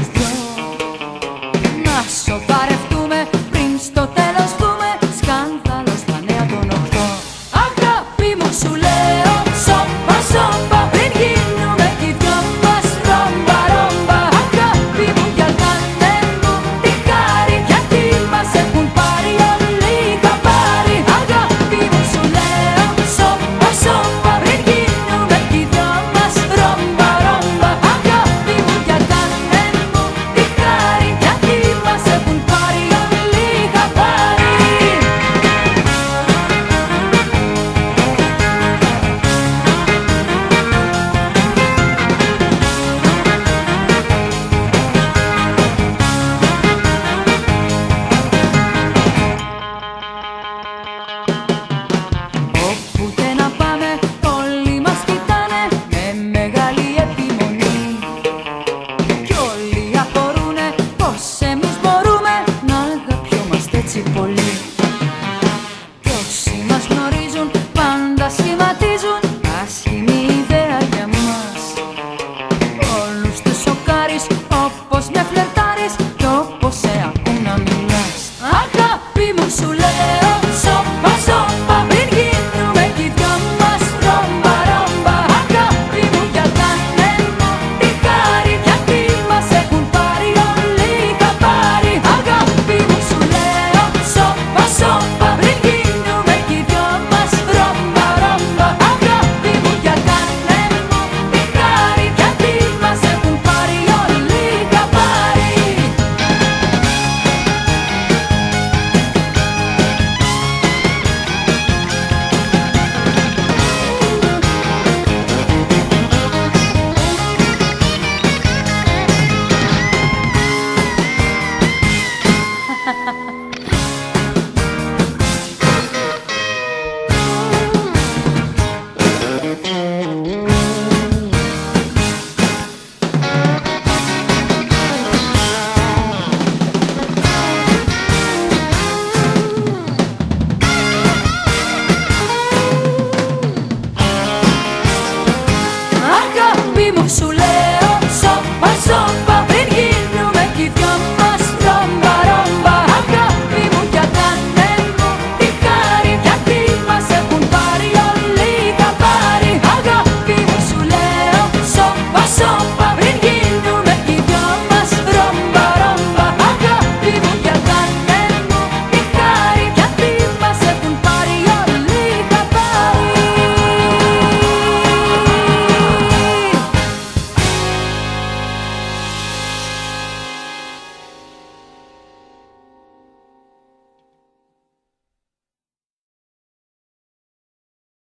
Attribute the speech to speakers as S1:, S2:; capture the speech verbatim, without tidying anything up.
S1: τους δυο. Να σοβαρευτούμε πριν στο τέλος δούμε σκάνδαλο στα νέα των οκτώ. Αγάπη μου σου λέω σώπα σώπα πριν γίνουμε κι οι δυο μας ρόμπα ρόμπα. Αγάπη μου για κάνε μου τη χάρη γιατί μας έχουν πάρει όλοι τα πάρει. Αγάπη μου σου λέω σώπα σώπα πριν γίνουμε κι οι δυο μας ρόμπα ρόμπα. Αγάπη μου για κάνε μου τη χάρη γιατί μας έχουν πάρει όλοι τα πάρει. Όποτε να πάμε όλοι μας κοιτάνε με μεγάλη επιμονή κι όλοι απορρούνε πως εμείς μπορούμε να αγαπιόμαστε έτσι πολύ. Κι όσοι μας γνωρίζουν πάντα σχηματίζουν άσχημη ιδέα για μας. Όλους τους σοκάρεις όπως με φλερτάρεις